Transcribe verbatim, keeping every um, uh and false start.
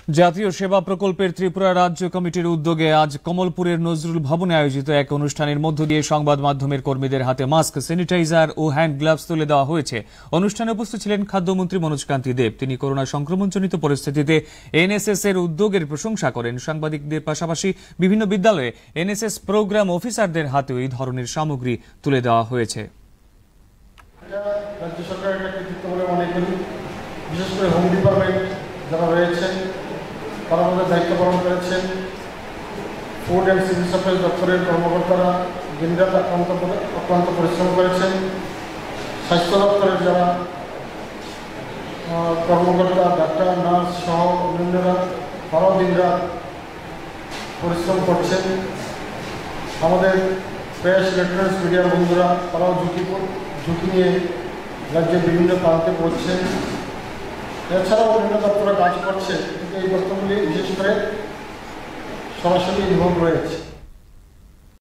জাতীয় সেবা প্রকল্পের ত্রিপুরা রাজ্য কমিটির উদ্যোগে আজ কমলপুরের নজরুল ভবনে আয়োজিত এক অনুষ্ঠানের মধ্য দিয়ে সংবাদ মাধ্যমের কর্মীদের হাতে মাস্ক, স্যানিটাইজার ও হ্যান্ড গ্লাভস তুলে দেওয়া হয়েছে। অনুষ্ঠানে উপস্থিত ছিলেন খাদ্যমন্ত্রী মনোজ কান্তি দেব। তিনি করোনা সংক্রমণজনিত পরিস্থিতিতে এনএসএস এর উদ্যোগের প্রশংসা করেন। সাংবাদিকদের পাশাপাশি বিভিন্ন বিদ্যালয়ে এনএসএস প্রোগ্রাম অফিসারদের হাতেও এই ধরনের সামগ্রী তুলে দেওয়া হয়েছে। রাজ্য সরকারের একটা কৃতিত্ব বলে মনে করি। বিশেষ করে হোম ডিপার্টমেন্ট যারা রয়েছেন তারা আমাদের দায়িত্ব পালন করেছেন। ফুড অ্যান্ড সিভিল সাপ্লাই দপ্তরের কর্মকর্তারা দিনরাত আক্রান্ত অক্লান্ত পরিশ্রম করেছেন। স্বাস্থ্য দপ্তরের যারা কর্মকর্তা, ডাক্তার, নার্স সহ অন্যান্যরা তারাও দিনরাত পরিশ্রম করছেন। আমাদের প্রেস, ইলেকট্রনিক্স মিডিয়ার বন্ধুরা তারাও ঝুঁকি ঝুঁকি নিয়ে রাজ্যের বিভিন্ন প্রান্তে পড়ছেন। এছাড়াও বিভিন্ন দপ্তরে কাজ করছে, কিন্তু এই দপ্তরগুলি বিশেষ করে সরাসরি ইনভলভ রয়েছে।